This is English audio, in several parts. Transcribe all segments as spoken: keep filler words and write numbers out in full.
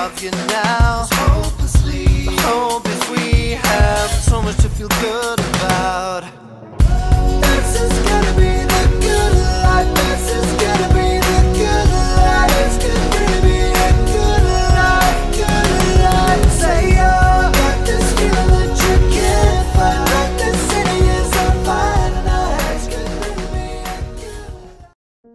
love you now. Hopelessly, the hope is we have so much to feel good about. This is gonna be the good life. This is gonna be the good life. It's gonna be a good life, good life. Say oh, got this feeling that you can't fight. Like the city is on fire tonight. It's gonna be a good life.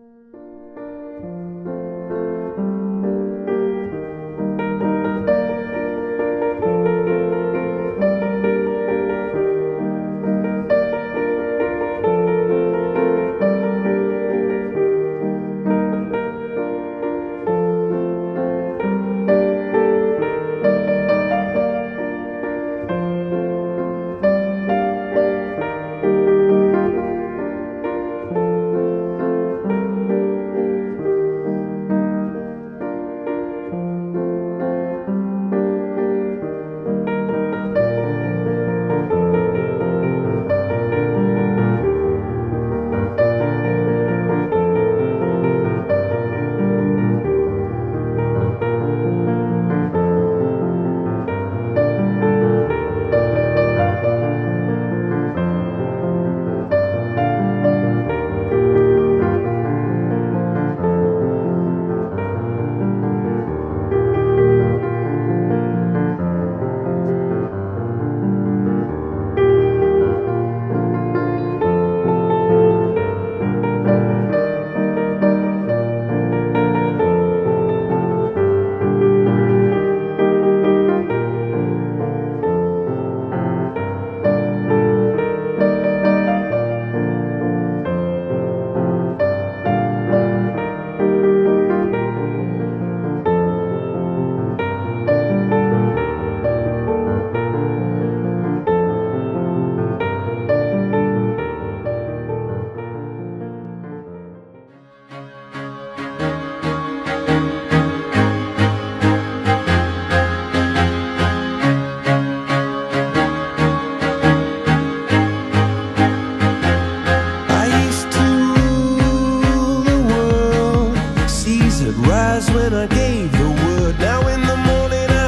When I gave the word, now in the morning I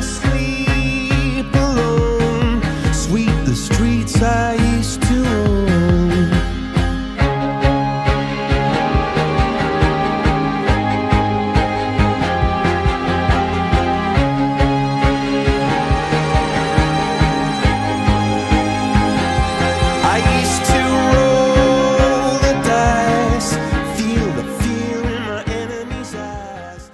sleep alone. Sweep the streets I used to own. I used to roll the dice, feel the fear in my enemy's eyes.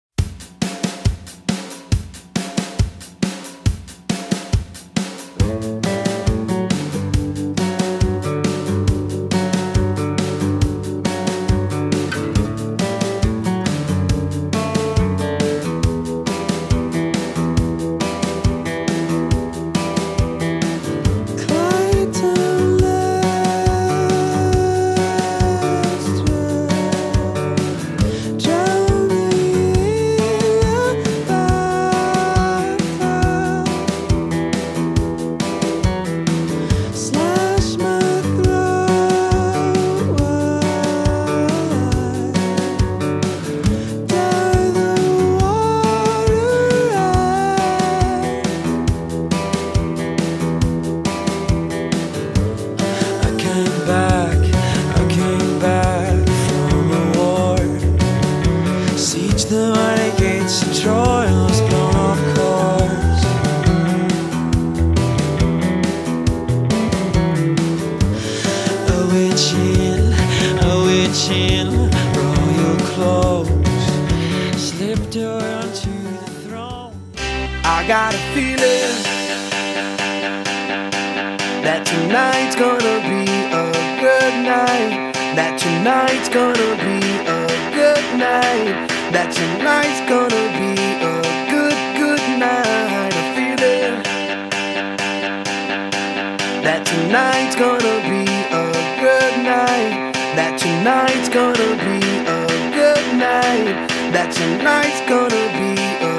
The mighty gates of Troy was blown off course. A witch in, a witch in royal clothes slipped her onto the throne. I got a feeling that tonight's gonna be a good night. That tonight's gonna be a good night. That tonight's gonna be a good, good night. I feel it. That tonight's gonna be a good night. That tonight's gonna be a good night. That tonight's gonna be a